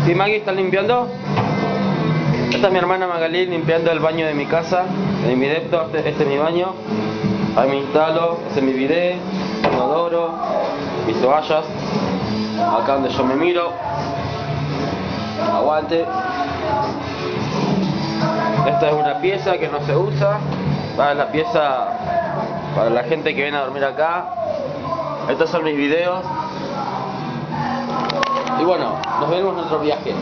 ¿Sí, Maggie, estás limpiando? Esta es mi hermana Magalí limpiando el baño de mi casa, de mi depto. Este es mi baño. Ahí me instalo, este es mi bidet, inodoro, mis toallas. Acá donde yo me miro. Aguante. Esta es una pieza que no se usa. Es la pieza para la gente que viene a dormir acá. Estos son mis videos. Y bueno, nos vemos en otro viaje.